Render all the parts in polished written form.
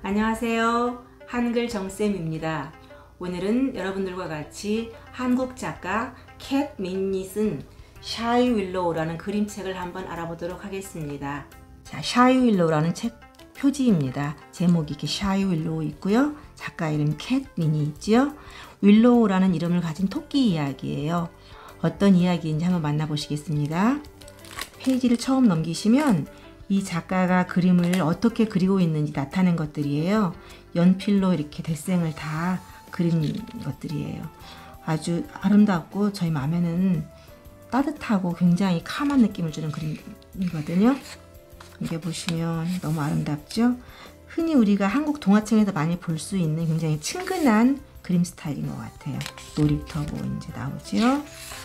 안녕하세요. 한글 정쌤입니다. 오늘은 여러분들과 같이 한국 작가 캣 민니 쓴 샤이 윌로우라는 그림책을 한번 알아보도록 하겠습니다. 자, 샤이 윌로우라는 책 표지입니다. 제목이 이렇게 샤이 윌로우 있고요. 작가 이름 캣 민니 있지요. 윌로우라는 이름을 가진 토끼 이야기예요. 어떤 이야기인지 한번 만나보시겠습니다. 페이지를 처음 넘기시면 이 작가가 그림을 어떻게 그리고 있는지 나타낸 것들이에요. 연필로 이렇게 데생을 다 그린 것들이에요. 아주 아름답고 저희 마음에는 따뜻하고 굉장히 캄한 느낌을 주는 그림이거든요. 이게 보시면 너무 아름답죠? 흔히 우리가 한국 동화책에서 많이 볼 수 있는 굉장히 친근한 그림 스타일인 것 같아요. 놀이터고 이제 나오죠.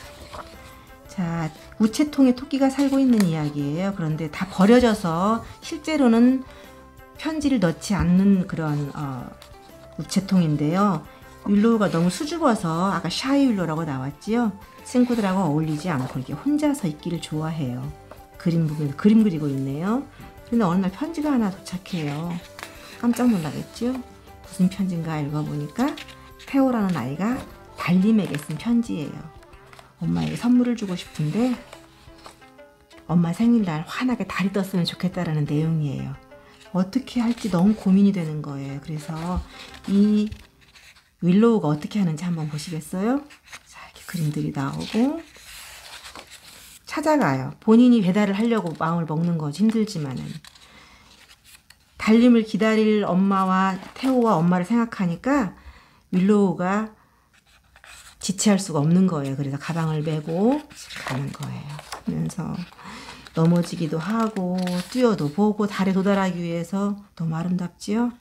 자, 우체통에 토끼가 살고 있는 이야기예요. 그런데 다 버려져서 실제로는 편지를 넣지 않는 그런 우체통인데요. 윌로우가 너무 수줍어서 아까 샤이 윌로우라고 나왔지요. 친구들하고 어울리지 않고 이렇게 혼자서 있기를 좋아해요. 그림 보면 그림 그리고 있네요. 그런데 어느 날 편지가 하나 도착해요. 깜짝 놀라겠죠? 무슨 편지인가 읽어보니까 테오라는 아이가 달님에게 쓴 편지예요. 엄마에게 선물을 주고 싶은데 엄마 생일날 환하게 달이 떴으면 좋겠다라는 내용이에요. 어떻게 할지 너무 고민이 되는 거예요. 그래서 이 윌로우가 어떻게 하는지 한번 보시겠어요? 자, 이렇게 그림들이 나오고 찾아가요. 본인이 배달을 하려고 마음을 먹는 거지 힘들지만은 달님을 기다릴 엄마와 테오와 엄마를 생각하니까 윌로우가 지체할 수가 없는 거예요. 그래서 가방을 메고 가는 거예요. 그러면서 넘어지기도 하고 뛰어도 보고 달에 도달하기 위해서 너무 아름답지요?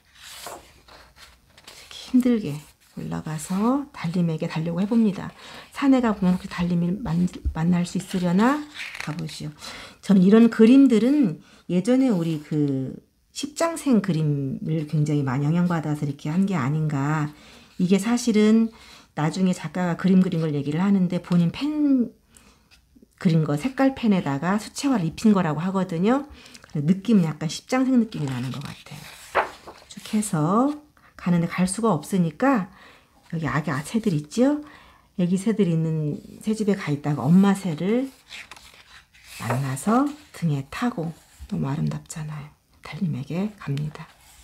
힘들게 올라가서 달님에게 가려고 해봅니다. 산에 가보면 혹시 달님을 만날 수 있으려나? 가보시오. 저는 이런 그림들은 예전에 우리 그 십장생 그림을 굉장히 많이 영향받아서 이렇게 한 게 아닌가. 이게 사실은 나중에 작가가 그림 그린 걸 얘기를 하는데 본인 펜 그린 거 색깔 펜에다가 수채화를 입힌 거라고 하거든요. 그래서 느낌은 약간 십장생 느낌이 나는 것 같아요. 쭉 해서 가는데 갈 수가 없으니까 여기 아기 새들 있죠? 애기 새들 있는 새집에 가 있다가 엄마 새를 만나서 등에 타고 너무 아름답잖아요. 달님에게 갑니다.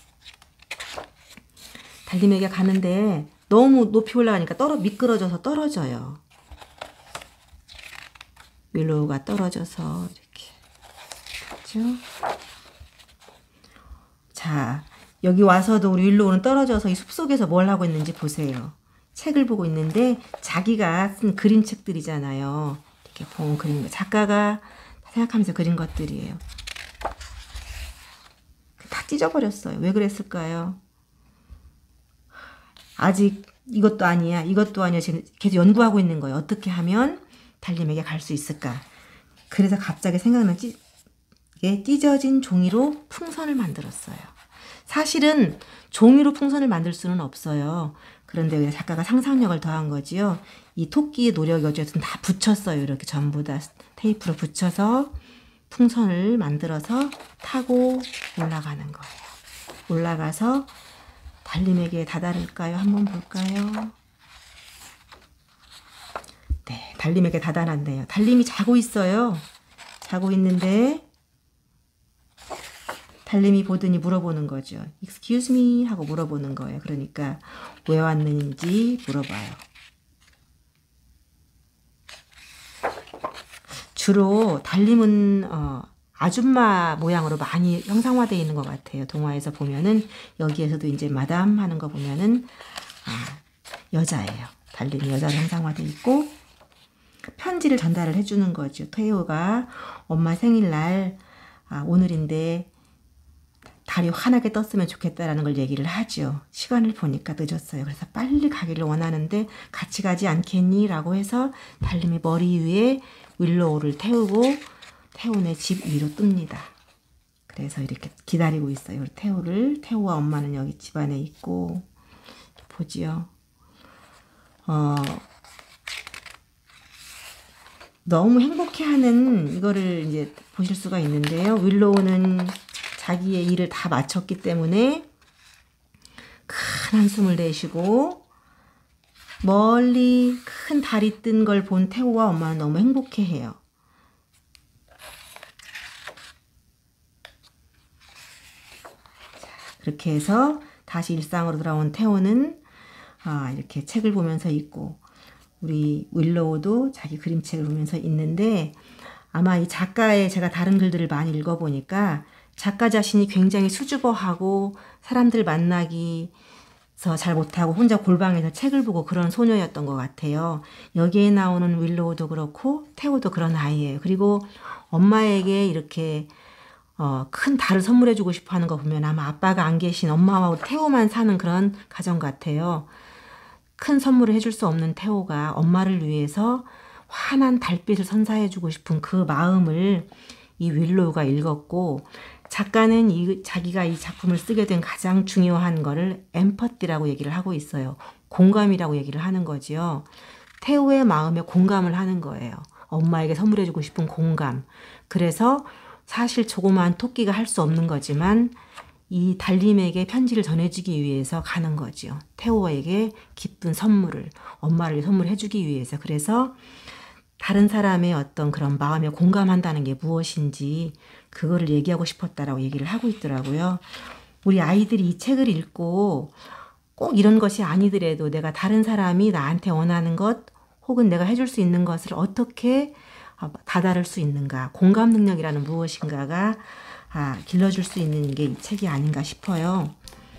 달님에게 가는데 너무 높이 올라가니까 미끄러져서 떨어져요. 윌로우가 떨어져서 이렇게 그렇죠? 자, 여기 와서도 우리 윌로우는 떨어져서 이 숲속에서 뭘 하고 있는지 보세요. 책을 보고 있는데 자기가 쓴 그림책들이잖아요. 이렇게 본 그림, 작가가 생각하면서 그린 것들이에요. 다 찢어버렸어요. 왜 그랬을까요? 아직 이것도 아니야, 이것도 아니야. 지금 계속 연구하고 있는 거예요. 어떻게 하면 달님에게 갈 수 있을까? 그래서 갑자기 생각난 찢어진 종이로 풍선을 만들었어요. 사실은 종이로 풍선을 만들 수는 없어요. 그런데 작가가 상상력을 더한 거지요. 이 토끼의 노력이 어쨌든 다 붙였어요. 이렇게 전부 다 테이프로 붙여서 풍선을 만들어서 타고 올라가는 거예요. 올라가서 달님에게 다다를까요? 한번 볼까요? 네, 달님에게 다다랐네요. 달님이 자고 있어요. 자고 있는데 달님이 보더니 물어보는 거죠. Excuse me 하고 물어보는 거예요. 그러니까 왜 왔는지 물어봐요. 주로 달님은 아줌마 모양으로 많이 형상화되어 있는 것 같아요. 동화에서 보면은 여기에서도 이제 마담 하는 거 보면은 여자예요. 달님이 여자로 형상화되어 있고 편지를 전달을 해주는 거죠. 테오가 엄마 생일날 오늘인데 달이 환하게 떴으면 좋겠다라는 걸 얘기를 하죠. 시간을 보니까 늦었어요. 그래서 빨리 가기를 원하는데 같이 가지 않겠니? 라고 해서 달님이 머리 위에 윌로우를 태우고 테오네 집 위로 뜹니다. 그래서 이렇게 기다리고 있어요. 테오와 엄마는 여기 집 안에 있고 보지요. 너무 행복해하는 이거를 이제 보실 수가 있는데요. 윌로우는 자기의 일을 다 마쳤기 때문에 큰 한숨을 내쉬고 멀리 큰 달이 뜬 걸 본 태호와 엄마는 너무 행복해해요. 그렇게 해서 다시 일상으로 돌아온 태호는 이렇게 책을 보면서 있고, 우리 윌로우도 자기 그림책을 보면서 있는데, 아마 이 작가의 제가 다른 글들을 많이 읽어보니까 작가 자신이 굉장히 수줍어하고 사람들 만나기서 잘 못하고 혼자 골방에서 책을 보고 그런 소녀였던 것 같아요. 여기에 나오는 윌로우도 그렇고 태호도 그런 아이예요. 그리고 엄마에게 이렇게 큰 달을 선물해주고 싶어 하는 거 보면 아마 아빠가 안 계신 엄마와 태호만 사는 그런 가정 같아요. 큰 선물을 해줄 수 없는 태호가 엄마를 위해서 환한 달빛을 선사해주고 싶은 그 마음을 이 윌로우가 읽었고, 작가는 자기가 이 작품을 쓰게 된 가장 중요한 거를 엠퍼티라고 얘기를 하고 있어요. 공감이라고 얘기를 하는 거지요. 태호의 마음에 공감을 하는 거예요. 엄마에게 선물해주고 싶은 공감. 그래서 사실 조그마한 토끼가 할 수 없는 거지만 이 달님에게 편지를 전해주기 위해서 가는 거지요. 태호에게 기쁜 선물을, 엄마를 선물해주기 위해서. 그래서 다른 사람의 어떤 그런 마음에 공감한다는 게 무엇인지 그거를 얘기하고 싶었다라고 얘기를 하고 있더라고요. 우리 아이들이 이 책을 읽고 꼭 이런 것이 아니더라도 내가 다른 사람이 나한테 원하는 것 혹은 내가 해줄 수 있는 것을 어떻게 다다를 수 있는가, 공감 능력이라는 무엇인가가 길러줄 수 있는 게 이 책이 아닌가 싶어요.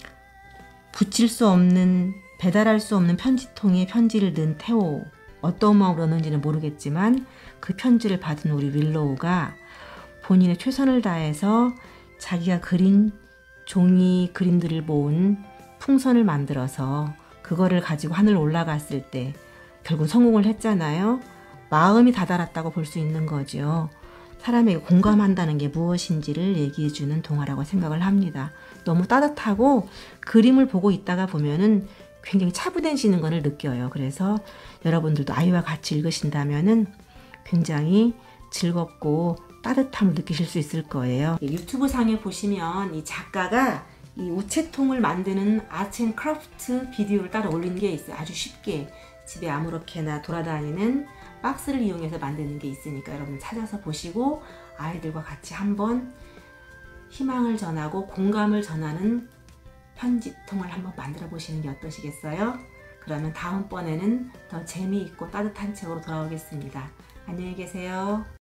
붙일 수 없는, 배달할 수 없는 편지통에 편지를 넣은 태호, 어떤 마음으로 넣는지는 모르겠지만 그 편지를 받은 우리 윌로우가 본인의 최선을 다해서 자기가 그린 종이 그림들을 모은 풍선을 만들어서 그거를 가지고 하늘 올라갔을 때 결국 성공을 했잖아요. 마음이 다다랐다고 볼 수 있는 거죠. 사람에게 공감한다는 게 무엇인지를 얘기해주는 동화라고 생각을 합니다. 너무 따뜻하고 그림을 보고 있다가 보면은 굉장히 차분해지는 것을 느껴요. 그래서 여러분들도 아이와 같이 읽으신다면은 굉장히 즐겁고 따뜻함을 느끼실 수 있을 거예요. 유튜브 상에 보시면 이 작가가 이 우체통을 만드는 아트 앤 크래프트 비디오를 따로 올린 게 있어요. 아주 쉽게 집에 아무렇게나 돌아다니는 박스를 이용해서 만드는 게 있으니까 여러분 찾아서 보시고 아이들과 같이 한번 희망을 전하고 공감을 전하는 편지통을 한번 만들어 보시는 게 어떠시겠어요? 그러면 다음번에는 더 재미있고 따뜻한 책으로 돌아오겠습니다. 안녕히 계세요.